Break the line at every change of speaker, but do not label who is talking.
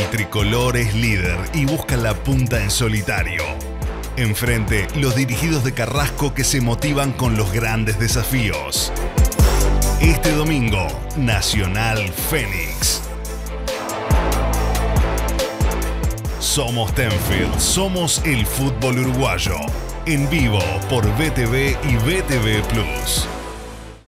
tricolor es líder y busca la punta en solitario. Enfrente, los dirigidos de Carrasco que se motivan con los grandes desafíos. Este domingo, Nacional Fénix. Somos Tenfield, somos el fútbol uruguayo. En vivo por BTV y BTV Plus.